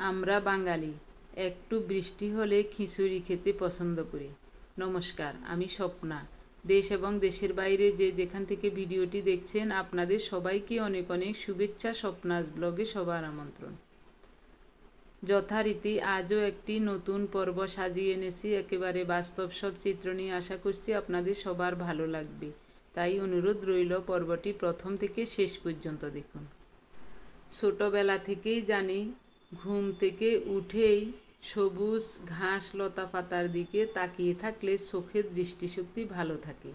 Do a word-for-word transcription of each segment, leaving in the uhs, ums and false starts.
আমরা বাঙালি একটু বৃষ্টি হলে খিচুড়ি খেতে পছন্দ করি। নমস্কার, আমি স্বপ্না। দেশ এবং দেশের বাইরে যে যেখান থেকে ভিডিওটি দেখছেন আপনাদের সবাইকে অনেক অনেক শুভেচ্ছা। স্বপ্নাস ব্লগে সবার আমন্ত্রণ। যথারীতি আজও একটি নতুন পর্ব সাজিয়ে এনেছি, একেবারে বাস্তব সব চিত্র নিয়ে। আশা করছি আপনাদের সবার ভালো লাগবে, তাই অনুরোধ রইল পর্বটি প্রথম থেকে শেষ পর্যন্ত দেখুন। ছোটবেলা থেকেই জানি, ঘুম থেকে উঠেই সবুজ ঘাস লতা পাতার দিকে তাকিয়ে থাকলে চোখের দৃষ্টিশক্তি ভালো থাকে।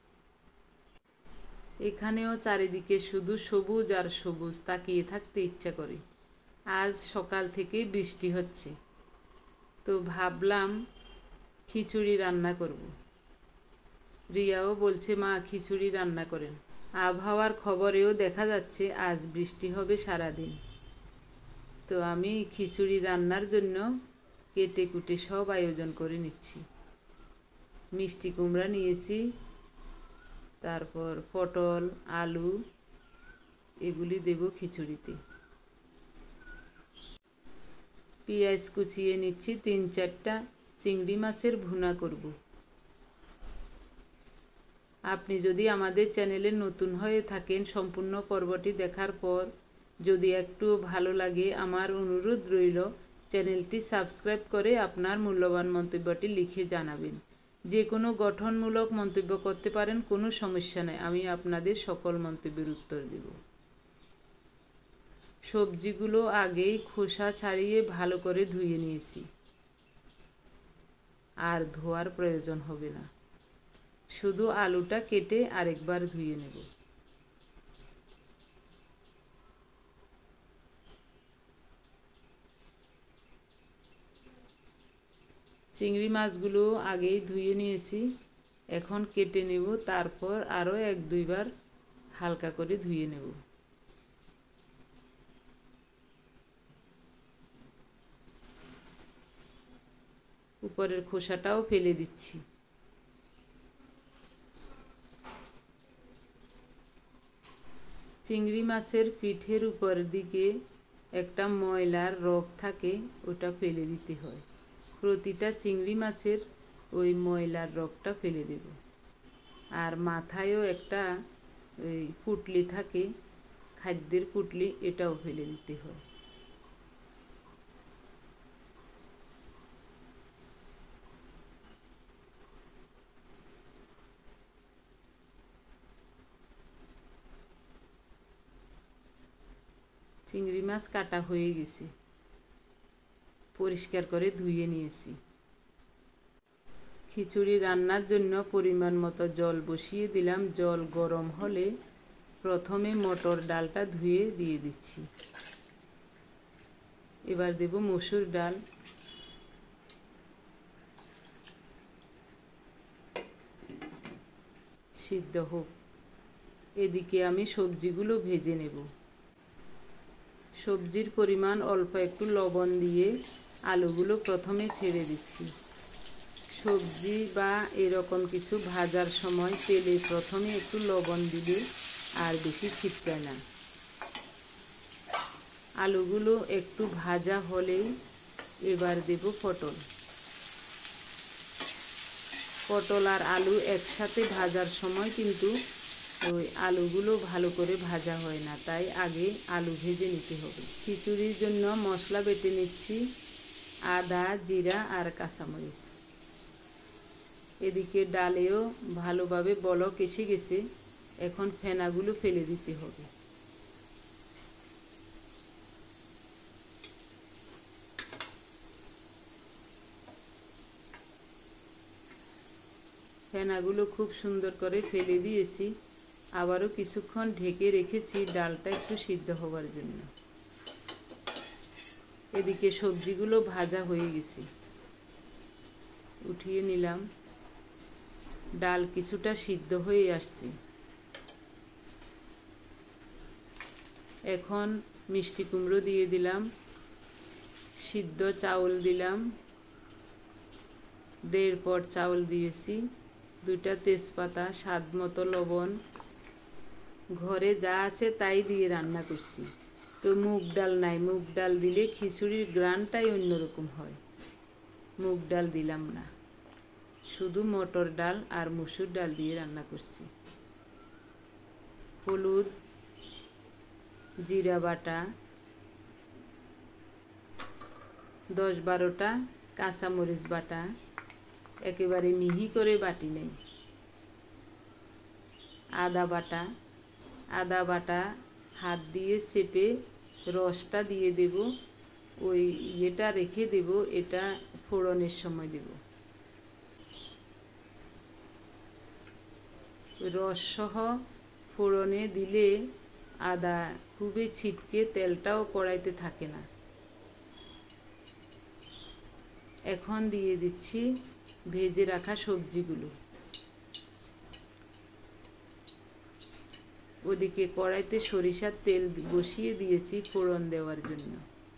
এখানেও চারিদিকে শুধু সবুজ আর সবুজ, তাকিয়ে থাকতে ইচ্ছা করে। আজ সকাল থেকেই বৃষ্টি হচ্ছে, তো ভাবলাম খিচুড়ি রান্না করব। রিয়াও বলছে মা খিচুড়ি রান্না করেন। আবহাওয়ার খবরেও দেখা যাচ্ছে আজ বৃষ্টি হবে সারাদিন। তো আমি খিচুড়ি রান্নার জন্য কেটে কুটে সব আয়োজন করে নিচ্ছি। মিষ্টি কুমড়া নিয়েছি, তারপর পটল, আলু, এগুলি দেব খিচুড়িতে। পেঁয়াজ কুচিয়ে নিচ্ছি, তিন চারটা চিংড়ি মাছের ভুনা করব। আপনি যদি আমাদের চ্যানেলে নতুন হয়ে থাকেন, সম্পূর্ণ পর্বটি দেখার পর যদি একটু ভালো লাগে, আমার অনুরোধ রইল চ্যানেলটি সাবস্ক্রাইব করে আপনার মূল্যবান মন্তব্যটি লিখে জানাবেন। যে কোনো গঠনমূলক মন্তব্য করতে পারেন, কোনো সমস্যা নেই, আমি আপনাদের সকল মন্তব্যের উত্তর দেব। সবজিগুলো আগেই খোসা ছাড়িয়ে ভালো করে ধুয়ে নিয়েছি, আর ধোয়ার প্রয়োজন হবে না। শুধু আলুটা কেটে আরেকবার ধুয়ে নেব। চিংড়ি মাছগুলো আগেই ধুয়ে নিয়েছি, এখন কেটে নেব, তারপর আরও এক দুইবার হালকা করে ধুয়ে নেব। উপরের খোসাটাও ফেলে দিচ্ছি। চিংড়ি মাছের পিঠের উপর দিকে একটা ময়লার রগ থাকে, ওটা ফেলে দিতে হয়। প্রতিটা চিংড়ি মাছের ওই ময়লার রগটা ফেলে দেব। আর মাথায়ও একটা ওই পুটলি থাকে, খাদ্যের পুটলি, এটাও ফেলে দিতে হয়। চিংড়ি মাছ কাটা হয়ে গেছে, পরিষ্কার করে ধুয়ে নিয়েছি। খিচুড়ি রান্নার জন্য পরিমাণ মতো জল বসিয়ে দিলাম। জল গরম হলে প্রথমে মটর ডালটা ধুয়ে দিয়ে দিচ্ছি। এবার দেব মসুর ডাল। সিদ্ধ হোক, এদিকে আমি সবজিগুলো ভেজে নেব। সবজির পরিমাণ অল্প একটু লবণ দিয়ে আলুগুলো প্রথমে ছেড়ে দিচ্ছি। সবজি বা এরকম কিছু ভাজার সময় তেলে প্রথমে একটু লবণ দিলে আর বেশি ছিটকায় না। আলুগুলো একটু ভাজা হলেই এবার দেব পটল। পটল আর আলু একসাথে ভাজার সময় কিন্তু ওই আলুগুলো ভালো করে ভাজা হয় না, তাই আগে আলু ভেজে নিতে হবে। খিচুড়ির জন্য মশলা বেটে নিচ্ছি, আদা, জিরা আর কাঁচামরিচ। এদিকে ডালেও ভালোভাবে বলক এসে গেছে, এখন ফেনাগুলো ফেলে দিতে হবে। ফেনাগুলো খুব সুন্দর করে ফেলে দিয়েছি। আবারও কিছুক্ষণ ঢেকে রেখেছি ডালটা একটু সিদ্ধ হওয়ার জন্য। এদিকে সবজিগুলো ভাজা হয়ে গেছে, উঠিয়ে নিলাম। ডাল কিছুটা সিদ্ধ হয়ে আসছে। এখন মিষ্টি কুমড়ো দিয়ে দিলাম, সিদ্ধ চাউল দিলাম, দেড় পট চাউল দিয়েছি, দুইটা তেজপাতা, স্বাদ মতো লবণ। ঘরে যা আছে তাই দিয়ে রান্না করছি, তো তো মুগ ডাল নাই, মুগ ডাল দিলে খিচুড়ির গ্রানটাই অন্যরকম হয়। মুগ ডাল দিলাম না, শুধু মটর ডাল আর মসুর ডাল দিয়ে রান্না করছি। হলুদ, জিরা বাটা, দশ বারোটা কাঁচামরিচ বাটা, একেবারে মিহি করে বাটি নেই। আদা বাটা, আদা বাটা হাত দিয়ে চেপে রসটা দিয়ে দেব, ওই ইয়েটা রেখে দেব, এটা ফোড়নের সময় দেব। রসসহ ফোড়নে দিলে আদা খুবই ছিটকে, তেলটাও কড়াইতে থাকে না। এখন দিয়ে দিচ্ছি ভেজে রাখা সবজিগুলো। ওদিকে কড়াইতে সরিষার তেল বসিয়ে দিয়েছি ফোড়ন দেওয়ার জন্য।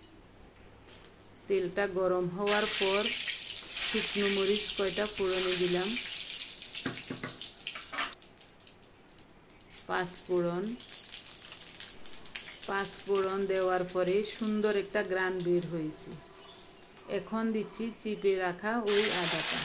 তেলটা গরম হওয়ার পর শুকনো মরিচ কয়টা ফোড়নে দিলাম, পাঁচ ফোড়ন পাঁচ ফোড়ন দেওয়ার পরে সুন্দর একটা গ্রান বের হয়েছে। এখন দিচ্ছি চিপে রাখা ওই আদাটা,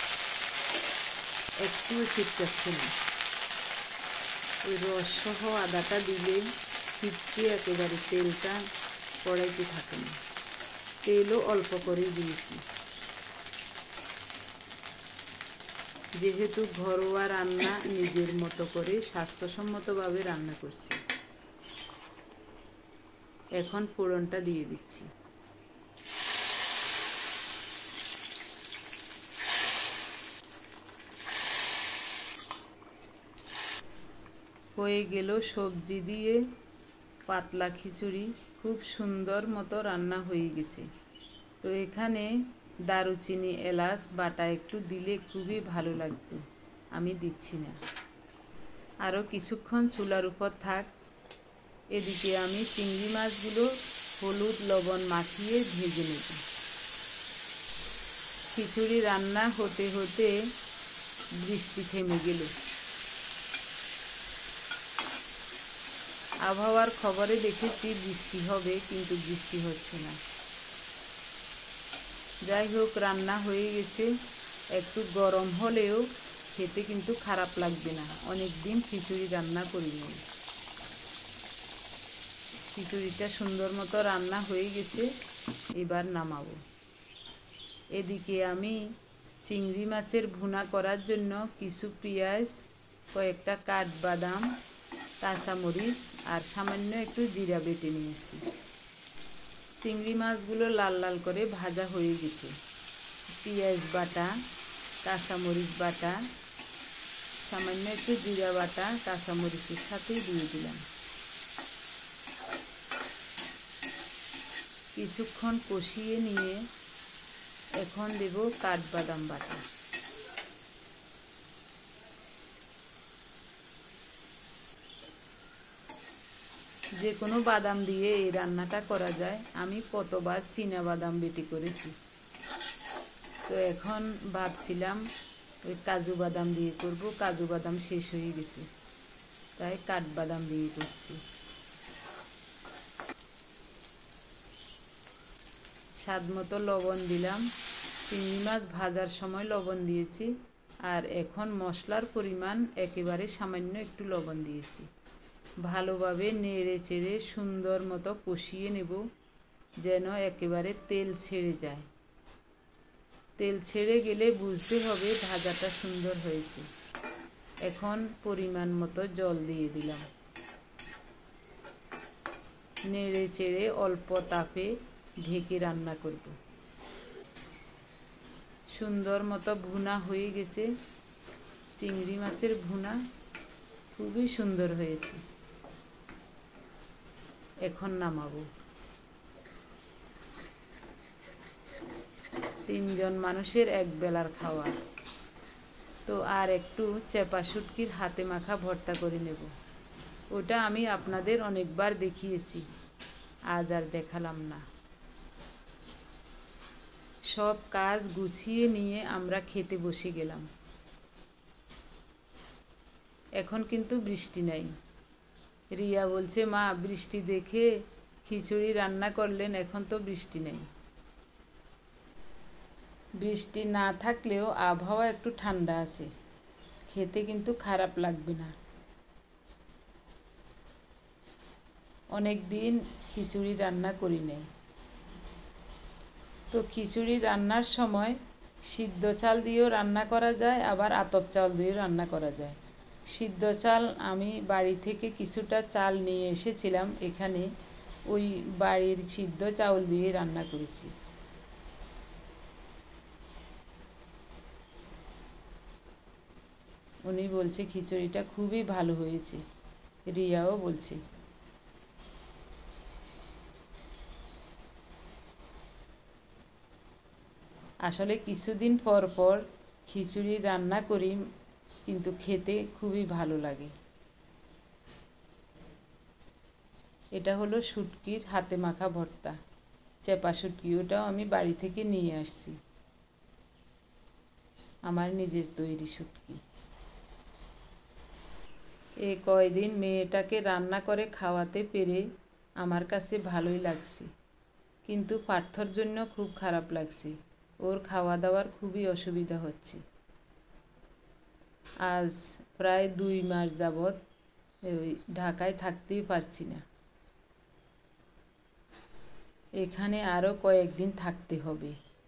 একটুও ছিটকাচ্ছে না। ওই রসসহ আদাটা দিলে ছিটকে একেবারে তেলটা কড়াইতে থাকে না। তেলও অল্প করে দিয়েছি, যেহেতু ঘরোয়া রান্না, নিজের মতো করে স্বাস্থ্যসম্মতভাবে রান্না করছি। এখন ফোড়নটা দিয়ে দিচ্ছি। হয়ে গেল সবজি দিয়ে পাতলা খিচুড়ি, খুব সুন্দর মতো রান্না হয়ে গেছে। তো এখানে দারুচিনি, এলাচ বাটা একটু দিলে খুবই ভালো লাগতো, আমি দিচ্ছি না। আরও কিছুক্ষণ চুলার উপর থাক। এদিকে আমি চিংড়ি মাছগুলো হলুদ লবণ মাখিয়ে ভেজে নেব। খিচুড়ি রান্না হতে হতে বৃষ্টি থেমে গেল। আবহাওয়ার খবরে দেখেছি বৃষ্টি হবে, কিন্তু বৃষ্টি হচ্ছে না। যাই হোক, রান্না হয়ে গেছে। একটু গরম হলেও খেতে কিন্তু খারাপ লাগবে না। অনেক দিন খিচুড়ি রান্না করিনি। খিচুড়িটা সুন্দর মতো রান্না হয়ে গেছে, এবার নামাবো। এদিকে আমি চিংড়ি মাছের ভুনা করার জন্য কিছু পেঁয়াজ, কয়েকটা কাঠবাদাম, কাঁচামরিচ আর সামান্য একটু জিরা বেটে নিয়েছি। চিংড়ি মাছগুলো লাল লাল করে ভাজা হয়ে গেছে। পেঁয়াজ বাটা, কাঁচামরিচ বাটা, সামান্য একটু জিরা বাটা কাঁচামরিচের সাথেই দিয়ে দিলাম। কিছুক্ষণ কষিয়ে নিয়ে এখন দেব কাঠবাদাম বাটা। যে কোনো বাদাম দিয়ে এই রান্নাটা করা যায়। আমি কতবার চীনা বাদাম বেটে করেছি, তো এখন ভাবছিলাম ওই কাজু বাদাম দিয়ে করব। কাজু বাদাম শেষ হয়ে গেছে, তাই কাঠবাদাম দিয়ে করছি। স্বাদ মতো লবণ দিলাম। চিংড়ি মাছ ভাজার সময় লবণ দিয়েছি, আর এখন মশলার পরিমাণ একেবারে সামান্য একটু লবণ দিয়েছি। ভালোভাবে নেড়ে চেড়ে সুন্দর মতো কষিয়ে নেব, যেন একেবারে তেল ছেড়ে যায়। তেল ছেড়ে গেলে বুঝতে হবে ভাজাটা সুন্দর হয়েছে। এখন পরিমাণ মতো জল দিয়ে দিলাম। নেড়ে চেড়ে অল্প তাপে ঢেকে রান্না করব। সুন্দর মতো ভুনা হয়ে গেছে। চিংড়ি মাছের ভুনা খুবই সুন্দর হয়েছে। এখন নামাবো। তিনজন মানুষের এক বেলার খাওয়া। তো আর একটু চেপা শুটকির হাতে মাখা ভর্তা করে নেব। ওটা আমি আপনাদের অনেকবার দেখিয়েছি, আজ আর দেখালাম না। সব কাজ গুছিয়ে নিয়ে আমরা খেতে বসে গেলাম। এখন কিন্তু বৃষ্টি নাই। রিয়া বলছে, মা বৃষ্টি দেখে খিচুড়ি রান্না করলেন। এখন তো বৃষ্টি নেই, বৃষ্টি না থাকলেও আবহাওয়া একটু ঠান্ডা আছে, খেতে কিন্তু খারাপ লাগবে না। অনেক দিন খিচুড়ি রান্না করি নাই। তো খিচুড়ি রান্নার সময় সিদ্ধ চাল দিয়েও রান্না করা যায়, আবার আতপ চাল দিয়েও রান্না করা যায়। সিদ্ধ চাল আমি বাড়ি থেকে কিছুটা চাল নিয়ে এসেছিলাম, এখানে ওই বাড়ির সিদ্ধ চাউল দিয়ে রান্না করেছি। উনি বলছে খিচুড়িটা খুবই ভালো হয়েছে, রিয়াও বলছে। আসলে কিছুদিন পর পর খিচুড়ি রান্না করি, কিন্তু খেতে খুবই ভালো লাগে। এটা হলো শুটকির হাতে মাখা ভর্তা, চেপা শুটকি, ওটাও আমি বাড়ি থেকে নিয়ে আসছি, আমার নিজের তৈরি শুটকি। এ কয়দিন মেয়েটাকে রান্না করে খাওয়াতে পেরে আমার কাছে ভালোই লাগছে, কিন্তু পার্থর জন্য খুব খারাপ লাগছে। ওর খাওয়া দাওয়ার খুবই অসুবিধা হচ্ছে। আজ প্রায় দুই মাস যাবৎ ওই ঢাকায় থাকতেই পারছি না। এখানে আরও কয়েকদিন থাকতে হবে,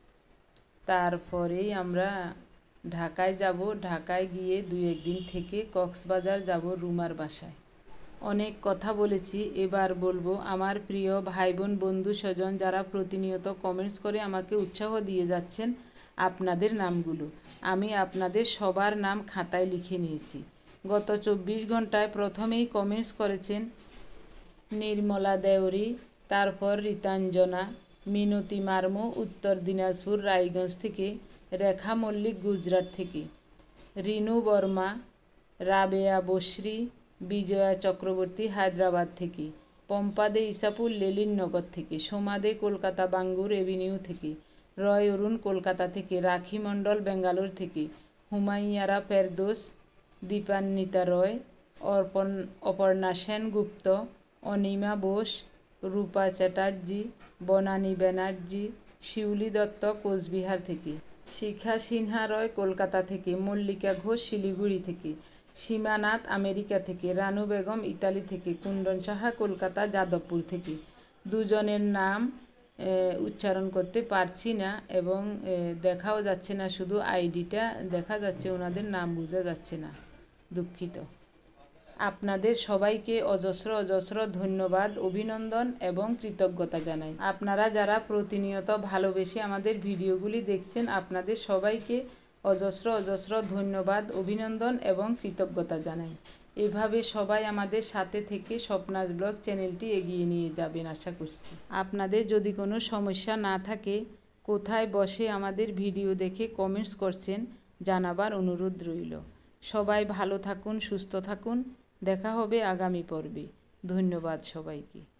তারপরেই আমরা ঢাকায় যাব। ঢাকায় গিয়ে দুই একদিন থেকে কক্সবাজার যাব রুমার বাসায়। অনেক কথা বলেছি, এবার বলবো। আমার প্রিয় ভাই বোন বন্ধু স্বজন যারা প্রতিনিয়ত কমেন্টস করে আমাকে উৎসাহ দিয়ে যাচ্ছেন, আপনাদের নামগুলো আমি আপনাদের সবার নাম খাতায় লিখে নিয়েছি। গত চব্বিশ ঘন্টায় প্রথমেই কমেন্টস করেছেন নির্মলা দেওরি, তারপর রীতাঞ্জনা, মিনতি মার্মো উত্তর দিনাজপুর রায়গঞ্জ থেকে, রেখা মল্লিক গুজরাট থেকে, রিনু বর্মা, রাবেয়া বসরি, বিজয়া চক্রবর্তী হায়দ্রাবাদ থেকে, পম্পাদে ইসাপুর লেলিননগর থেকে, সোমাদে কলকাতা বাঙ্গুর এভিনিউ থেকে, রয় অরুণ কলকাতা থেকে, রাখি মণ্ডল বেঙ্গালোর থেকে, হুমাইয়ারা ফেরদোস, দীপান্বিতা রয়, অর্পণ অপর্ণা সেনগুপ্ত, অনিমা বোস, রূপা চ্যাটার্জি, বনানী ব্যানার্জি, শিউলি দত্ত কোচবিহার থেকে, শিখা সিনহা রয় কলকাতা থেকে, মল্লিকা ঘোষ শিলিগুড়ি থেকে, সীমানাথ আমেরিকা থেকে, রানু বেগম ইতালি থেকে, কুন্দন সাহা কলকাতা যাদবপুর থেকে। দুজনের নাম উচ্চারণ করতে পারছি না এবং দেখাও যাচ্ছে না, শুধু আইডিটা দেখা যাচ্ছে, ওনাদের নাম বোঝা যাচ্ছে না, দুঃখিত। আপনাদের সবাইকে অজস্র অজস্র ধন্যবাদ, অভিনন্দন এবং কৃতজ্ঞতা জানাই। আপনারা যারা প্রতিনিয়ত ভালোবেসে আমাদের ভিডিওগুলি দেখছেন, আপনাদের সবাইকে অজস্র অজস্র ধন্যবাদ, অভিনন্দন এবং কৃতজ্ঞতা জানাই। এভাবে সবাই আমাদের সাথে থেকে স্বপ্নাজ ব্লগ চ্যানেলটি এগিয়ে নিয়ে যাবেন আশা করছি। আপনাদের যদি কোনো সমস্যা না থাকে, কোথায় বসে আমাদের ভিডিও দেখে কমেন্টস করছেন, জানাবার অনুরোধ রইল। সবাই ভালো থাকুন, সুস্থ থাকুন, দেখা হবে আগামী পর্বে। ধন্যবাদ সবাইকে।